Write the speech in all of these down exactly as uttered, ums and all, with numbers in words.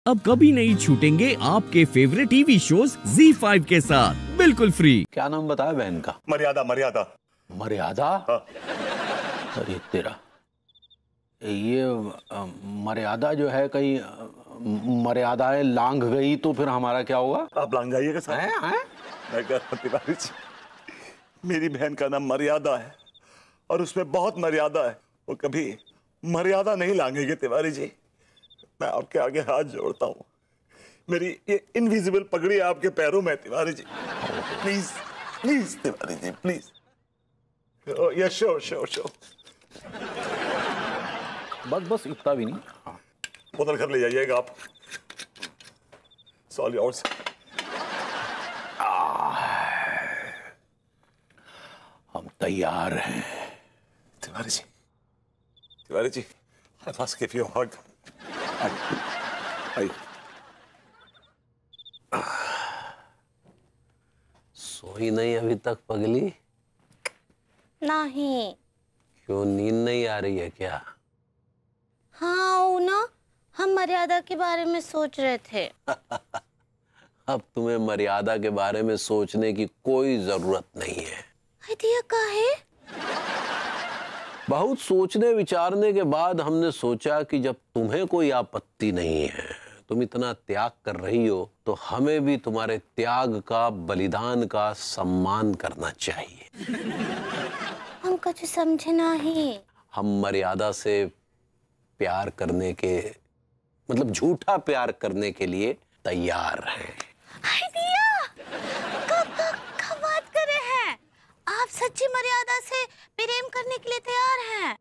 अब कभी नहीं छूटेंगे आपके favourite TV shows Zee five के साथ बिल्कुल फ्री। क्या नाम बताया बहन का? मर्यादा। मर्यादा मर्यादा? हाँ। अरे तेरा ये मर्यादा जो है कहीं मर्यादाएं लांघ गई तो फिर हमारा क्या होगा? आप लांघ जाइएगा सर। हैं हैं? मैं कह रहा तिवारी जी, मेरी बहन का नाम मर्यादा है और उसमें बहुत मर्यादा है, वो कभी मर्यादा नहीं लांघेगी तिवारी जी। मैं आपके आगे हाथ जोड़ता हूँ, मेरी ये इनविजिबल पगड़ी आपके पैरों में Tiwari ji. Please please Tiwari ji please. Yes sure sure sure. बस बस इतना भी नहीं। हाँ। बोतल घर ले जाइएगा आप। सॉरी और हम तैयार हैं Tiwari ji. Tiwari ji, I must give you a hug. I, I... सोई नहीं अभी तक पगली? नहीं। क्यों, नींद नहीं आ रही है क्या? हाँ ना, हम मर्यादा के बारे में सोच रहे थे। अब तुम्हें मर्यादा के बारे में सोचने की कोई जरूरत नहीं है। दिया का है? बहुत सोचने विचारने के बाद हमने सोचा कि जब तुम्हें कोई आपत्ति नहीं है, तुम इतना त्याग कर रही हो, तो हमें भी तुम्हारे त्याग का, बलिदान का सम्मान करना चाहिए। हम कुछ समझे नहीं। हम मर्यादा से प्यार करने के, मतलब झूठा प्यार करने के लिए तैयार हैं। आप सच्ची मर्यादा से प्रेम करने के लिए तैयार हैं?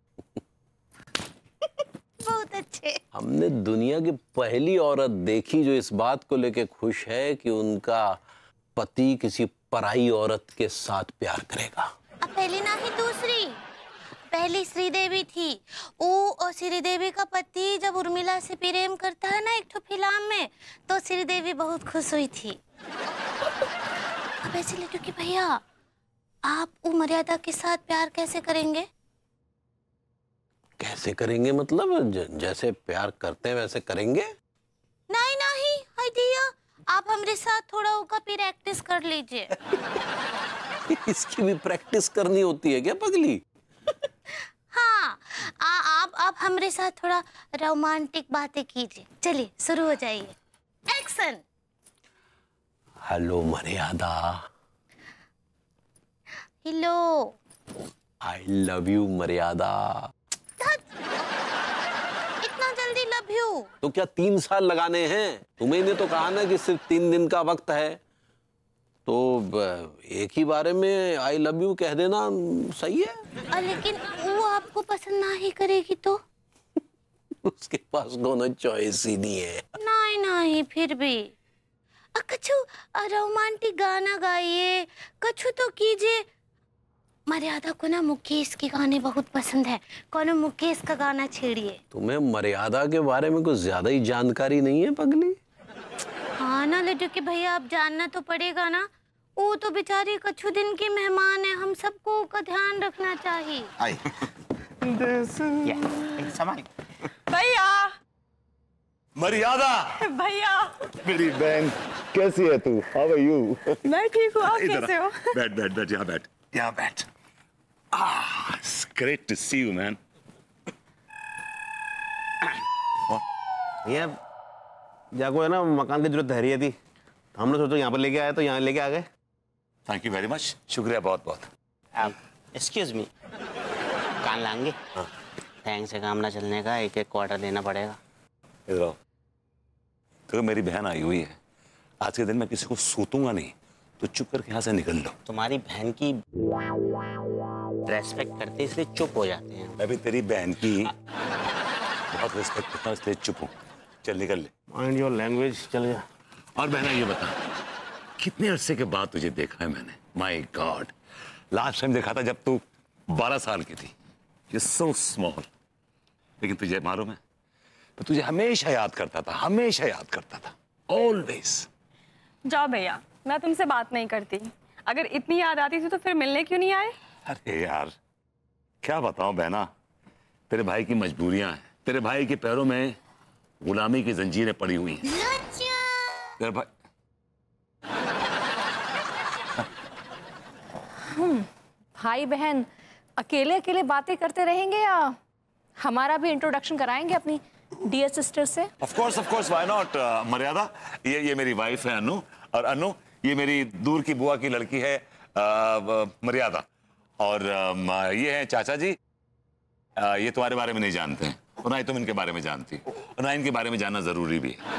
बहुत अच्छे। हमने दुनिया की पहली औरत देखी जो इस बात को लेके खुश है कि उनका पति किसी पराई औरत के साथ प्यार करेगा। अब पहली ना ही दूसरी, पहली श्रीदेवी थी। वो श्रीदेवी का पति जब उर्मिला से प्रेम करता है ना एक तो फिल्म में, तो श्रीदेवी बहुत खुश हुई थी। अब ऐसे लेटो कि भैया आप वो मर्यादा के साथ प्यार कैसे करेंगे? कैसे करेंगे मतलब ज, जैसे प्यार करते हैं वैसे करेंगे? नहीं नहीं आइडिया, आप हमारे साथ थोड़ा होगा प्रैक्टिस कर लीजिए। इसकी भी प्रैक्टिस करनी होती है क्या पगली? हाँ, आ, आप आप हमारे साथ थोड़ा रोमांटिक बातें कीजिए। चलिए शुरू हो जाइए। Action. Hello Maryada. Hello. I love you Maryada. इतना जल्दी लव यू? तो क्या तीन साल लगाने हैं? तुम्हें ने तो कहा ना कि सिर्फ तीन दिन का वक्त है, तो एक ही बारे में आई लव यू कह देना सही है। आ, लेकिन वो आपको पसंद ना ही करेगी तो? उसके पास दोनों चॉइस ही नहीं है। नहीं नहीं फिर भी कछु रोमांटिक गाना गाइए, कछु तो कीजिए। मर्यादा को ना मुकेश के गाने बहुत पसंद है, कौन मुकेश का गाना छेड़िए। तुम्हें मर्यादा के बारे में कुछ ज्यादा ही जानकारी नहीं है पगली? हाँ ना लड्डू के भैया, आप जानना तो पड़ेगा ना, वो तो बेचारी कछु दिन की मेहमान है, हम सबको का ध्यान रखना चाहिए। भैया। मर्यादा। भैया। मेरी बहन कैसी है तू? How are you? मैं ठीक हूँ, आप कैसे हो? बैठ बैठ बैठ, यहाँ बैठ, यहाँ बैठ। Ah, it's great to see you, man. ये जाको है ना, मकान की जरूरत है रही थी, हमने सोचा यहाँ पर लेके आए तो यहाँ लेके आ गए। थैंक यू वेरी मच, शुक्रिया बहुत बहुत। आप एक्सक्यूज मी, कान लाएंगे? टैंक से काम ना चलने का एक एक क्वार्टर देना पड़ेगा। इधर आओ। तो मेरी बहन आई हुई है, आज के दिन मैं किसी को सूतूंगा नहीं, तो चुप करके यहाँ से निकल लो। तुम्हारी बहन की रेस्पेक्ट करते इसलिए चुप हो जाते हैं। मैं भी तेरी बहन की बहुत रिस्पेक्ट करता हूँ इसलिए चुप हूँ। चल निकल ले। माइंड योर लैंग्वेज, चल जा। और बहना ये बता, कितने अरसे के बाद तुझे देखा है मैंने? माय गॉड, लास्ट टाइम देखा था जब तू बारह साल की थी। You so small. लेकिन तुझे मालूम है, तो तुझे हमेशा याद करता था, हमेशा याद करता था, ऑलवेज। जाओ भैया, मैं तुमसे बात नहीं करती। अगर इतनी याद आती थी तो फिर मिलने क्यों नहीं आए? अरे यार क्या बताऊं बहना, तेरे भाई की मजबूरियां हैं। तेरे भाई के पैरों में गुलामी की जंजीरें पड़ी हुई हैं। तेरे भाई भाई बहन अकेले अकेले बातें करते रहेंगे या हमारा भी इंट्रोडक्शन कराएंगे अपनी डियर सिस्टर से? Of course of course why not. Maryada, ये ये मेरी वाइफ है अनु, और अनु ये मेरी दूर की बुआ की लड़की है uh, मर्यादा, और uh, ये है चाचा जी। uh, ये तुम्हारे बारे में नहीं जानते हैं और ना ही तुम इनके बारे में जानती, और ना इनके बारे में जानना जरूरी भी है।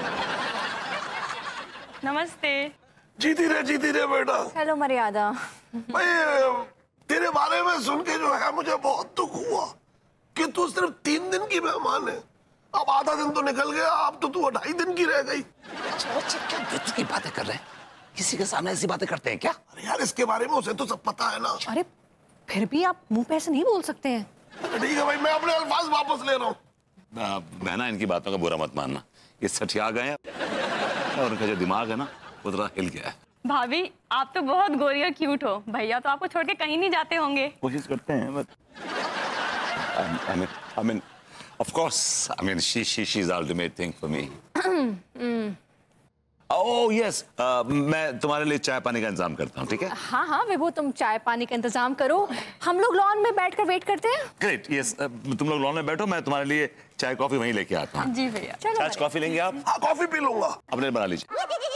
नमस्ते। जीती रहे जीती रहे बेटा। हेलो मर्यादा। भाई तेरे बारे में सुन के जो है मुझे बहुत दुख हुआ कि तू सिर्फ तीन दिन की मेहमान है। अब आधा दिन तो निकल गया, अब तो तू ढाई दिन की रह गई। बच्चे क्या बेइज्जती की बातें कर रहे हैं? किसी के सामने ऐसी बातें करते हैं क्या? अरे यार इसके बारे में उसे तो सब पता है ना। अरे फिर भी आप मुंह पे ऐसे नहीं बोल सकते हैं। ठीक है भाई, मैं अपने अल्फाज वापस ले रहा हूँ। बहना, इनकी बातों का बुरा मत मानना, ये सठिया गए हैं और उनका जो दिमाग है ना वो थोड़ा हिल गया है। भाभी आप तो बहुत गोरी और क्यूट हो, भैया तो आपको छोड़ के कहीं नहीं जाते होंगे। कोशिश करते हैं but I mean, I mean, of course, I mean, she, she, she's the ultimate thing for me. Oh yes, uh, मैं तुम्हारे लिए चाय पानी का इंतजाम करता हूँ, ठीक है? हाँ हाँ विभू, तुम चाय पानी का इंतजाम करो, हम लोग लॉन में बैठकर वेट करते हैं। Great, yes, uh, तुम लोग लॉन में बैठो, मैं तुम्हारे लिए चाय कॉफी वहीं लेके आता हूँ। जी भैया। चाय कॉफी लेंगे आप? हाँ कॉफी पी लूंगा। अपने लिए बना लीजिए।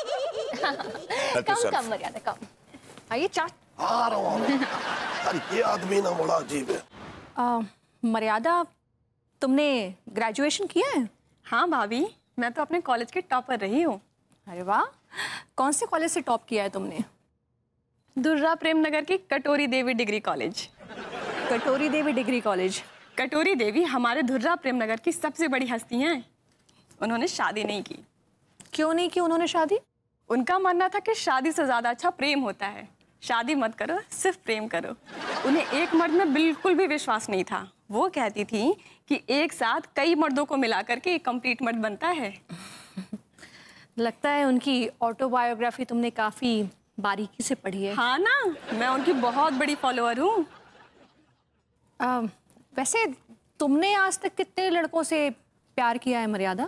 कम कम मर्यादा कम। आइए चाय। आ रहा हूँ। अरे ये आदमी ना बड़ा अजीब है। आ, मर्यादा, तुमने ग्रेजुएशन किया है? हाँ भाभी, मैं तो अपने कॉलेज की टॉपर रही हूँ। अरे वाह, कौन से कॉलेज से टॉप किया है तुमने? दुर्रा प्रेम नगर की कटोरी देवी डिग्री कॉलेज। कटोरी देवी डिग्री कॉलेज। कटोरी देवी हमारे धुर्रा प्रेम नगर की सबसे बड़ी हस्ती हैं। उन्होंने शादी नहीं की। क्यों नहीं की उन्होंने शादी? उनका मानना था कि शादी से ज्यादा अच्छा प्रेम होता है। शादी मत करो, सिर्फ प्रेम करो। उन्हें एक मर्द में बिल्कुल भी विश्वास नहीं था। वो कहती थी कि एक साथ कई मर्दों को मिलाकर के एक कंप्लीट मर्द बनता है। लगता है उनकी ऑटोबायोग्राफी तुमने काफी बारीकी से पढ़ी है। हाँ ना, मैं उनकी बहुत बड़ी फॉलोअर हूँ। वैसे तुमने आज तक कितने लड़कों से प्यार किया है मर्यादा?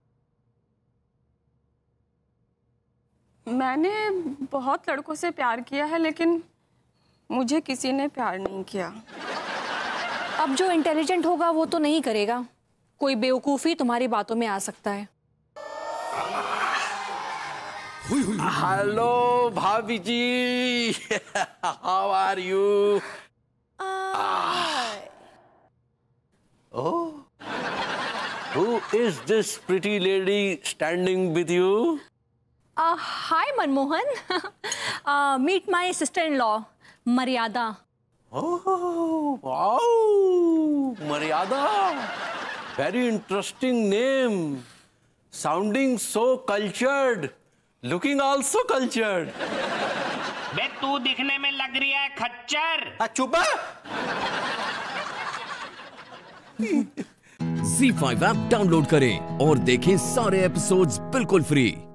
मैंने बहुत लड़कों से प्यार किया है, लेकिन मुझे किसी ने प्यार नहीं किया। अब जो इंटेलिजेंट होगा वो तो नहीं करेगा, कोई बेवकूफ़ी तुम्हारी बातों में आ सकता है। हेलो भाभी जी, how are you? Oh, who is this pretty lady standing with you? Uh, hi Manmohan. uh, meet my sister-in-law, Maryada. Oh, wow, Maryada. Very interesting name. Sounding so cultured. Looking also cultured. बे तू दिखने में लग रही है खच्चर। चुप। ज़ी five app download करें और देखें सारे एपिसोड्स बिल्कुल फ्री।